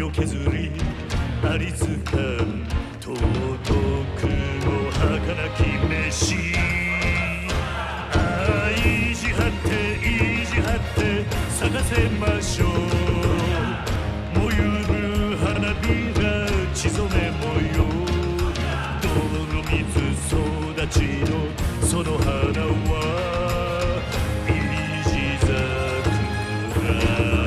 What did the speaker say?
を削りありつかむ尊くも儚き飯。意地張って意地張って咲かせましょう。燃ゆる花びら血染め模様。泥水育ちのその花はイジザクラ。